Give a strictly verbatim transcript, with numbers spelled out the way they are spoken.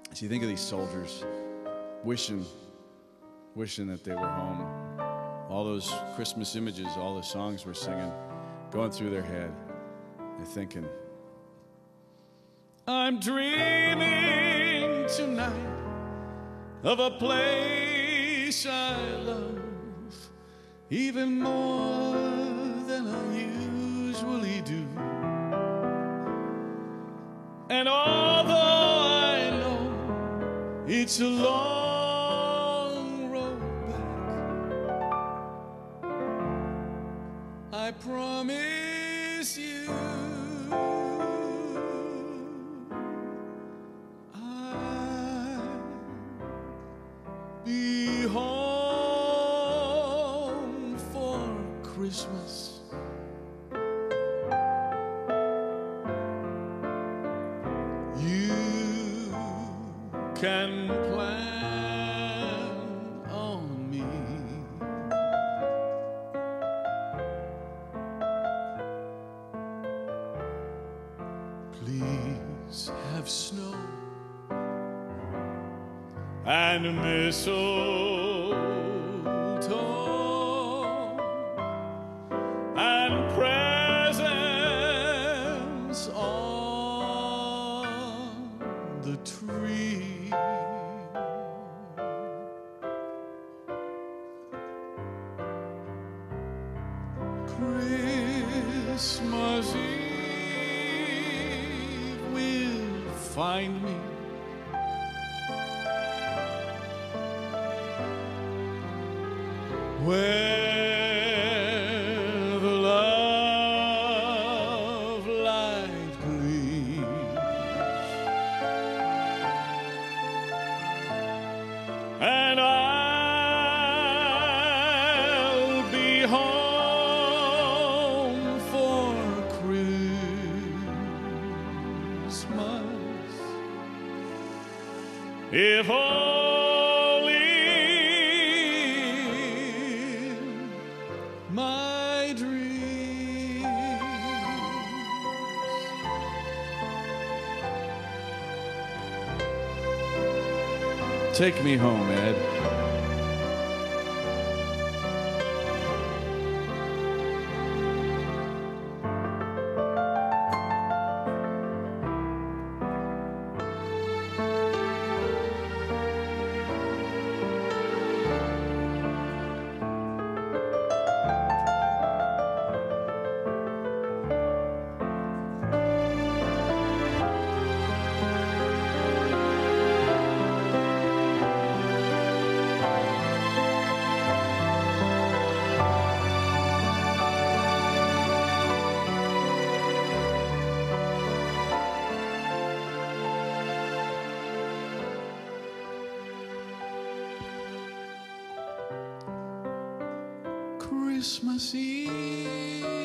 So you think of these soldiers wishing, wishing that they were home. All those Christmas images, all the songs we're singing, going through their head. They're thinking, I'm dreaming tonight of a place I love even more than I usually do. And although I know it's a long road back, I promise you I'll be home for Christmas. Can plan on me. Please have snow and mistletoe and presents on the tree. Christmas Eve will find me where the love light gleams, and I'll be home if only in my dreams. Take me home, Ed. Christmas Eve